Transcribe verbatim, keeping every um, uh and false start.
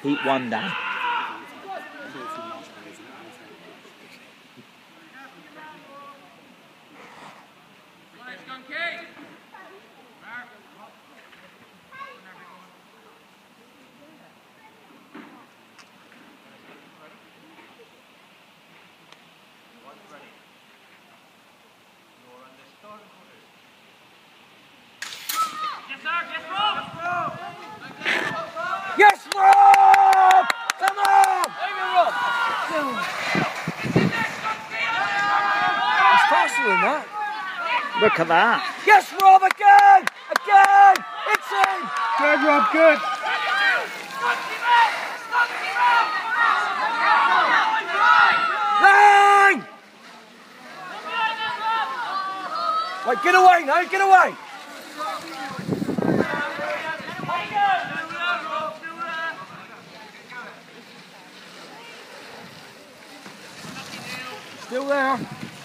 Keep one down. Yes, Rob! Come on! It's faster than that. Look at that. Yes, Rob, again! Again! It's in! Good, Rob, good. Line! Right, get away now, get away! Still there.